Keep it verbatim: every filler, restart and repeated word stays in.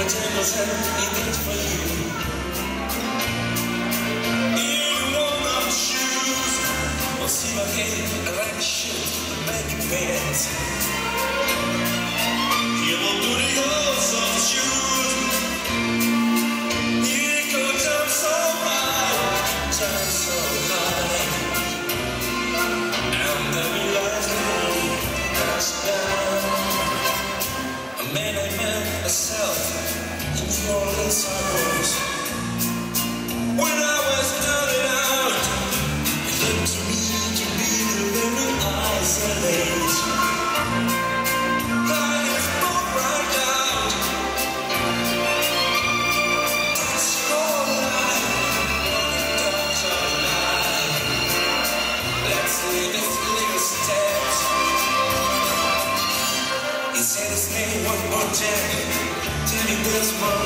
jingles and he did for you. In worn-out shoes, we'll see my head like a shit, baby pants. He will do the yours of the shoes. He could jump so high, jump so high. And then realized me, that's down. A man I met myself in New Orleans suburbs. When I was down and out, it looked to me to be the very isolate. Life broke right out. It's your life, don't your life. Let's leave this little steps. He said his name one more time. Tell me this much.